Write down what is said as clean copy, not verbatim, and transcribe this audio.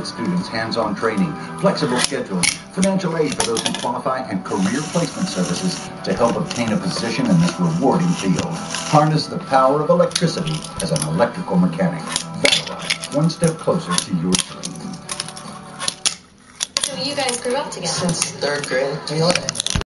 on-site students, hands-on training, flexible scheduling, financial aid for those who qualify, and career placement services to help obtain a position in this rewarding field. Harness the power of electricity as an electrical mechanic. Valoride, one step closer to your dream. So you guys grew up together? Since third grade.